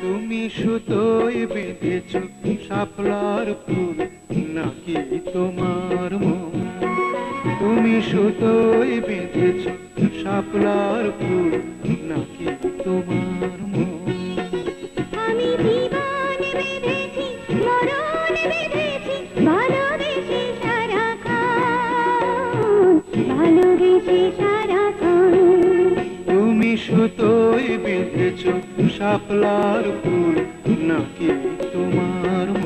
তুমি সুতোয় বেঁধেছ শাপলার ফুল নাকি তোমার মন? তুমি সুতোয় বেঁধেছ শাপলার ফুল নাকি তোমার মন? আমি জীবন বেঁধেছি, মরণ বেঁধেছি, ভালোবেসে সারাক্ষণ, ভালোবেসে সারাক্ষণ। তুমি সুতোয় বেঁধেছ শাপলার ফুল নাকি তোমার